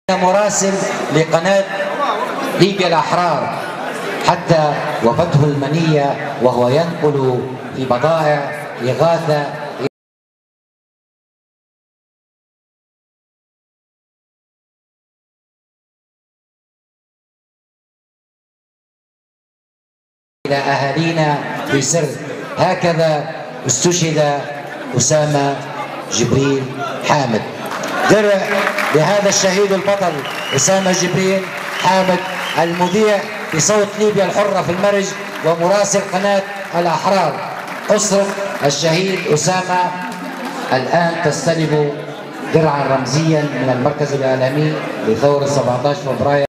مراسل لقناة ليبيا الأحرار حتى وفته المنية وهو ينقل في بضائع إغاثة إلى أهالينا في سر. هكذا استشهد أسامة جبريل حامد. درع لهذا الشهيد البطل أسامة جبريل حامد، المذيع بصوت ليبيا الحرة في المرج ومراسل قناة الأحرار. أسرة الشهيد أسامة الآن تستلم درعا رمزيا من المركز الإعلامي لثورة 17 فبراير.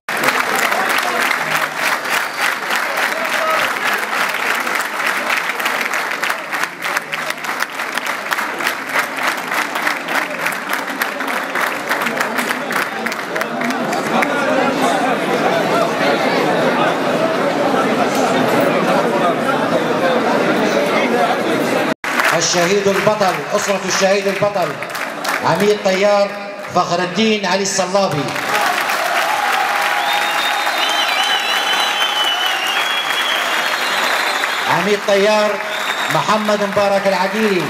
الشهيد البطل، أسرة الشهيد البطل عميد طيار فخر الدين علي الصلابي، عميد طيار محمد مبارك العقيلي،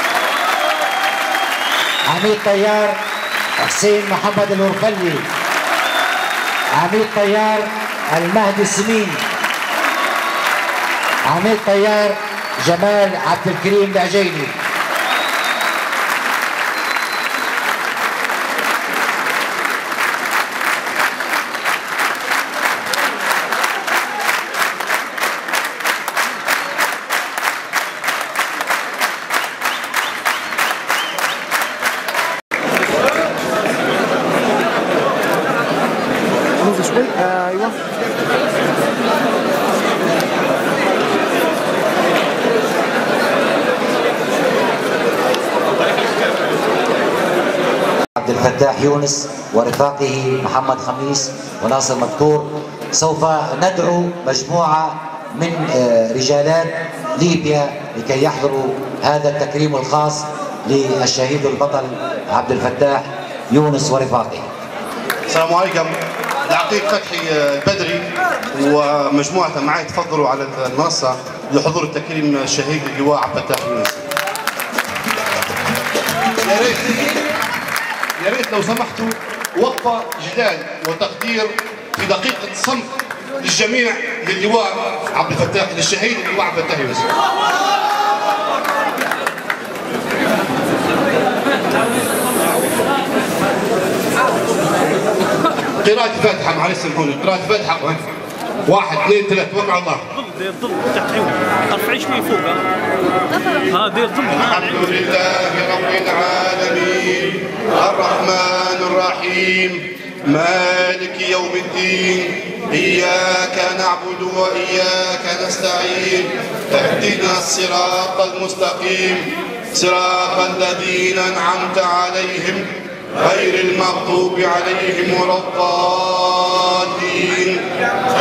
عميد طيار حسين محمد الورفلي، عميد طيار المهدي السمين، عميد طيار جمال عبد الكريم العجيلي. ايوه عبد الفتاح يونس ورفاقه محمد خميس وناصر مذكور. سوف ندعو مجموعة من رجالات ليبيا لكي يحضروا هذا التكريم الخاص للشهيد البطل عبد الفتاح يونس ورفاقه. السلام عليكم. العقيد فتحي البدري ومجموعته معي تفضلوا على المنصة لحضور التكريم الشهيد اللواء عبد الفتاح يونس. يا ريت لو سمحتوا وقفة جلال وتقدير في دقيقة صمت للجميع للواء عبد الفتاح، للشهيد اللواء عبد الفتاح يونس. قراءة فاتحة، معلش سامحوني، قراءة فاتحة. 1 2 3 وقع الله. دير ظل تحت عيونك، ارفعي شوي فوق. دير ظل. الحمد لله رب العالمين الرحمن الرحيم مالك يوم الدين إياك نعبد وإياك نستعين اهدنا الصراط المستقيم صراط الذين أنعمت عليهم غير المغضوب عليهم ولا الضالين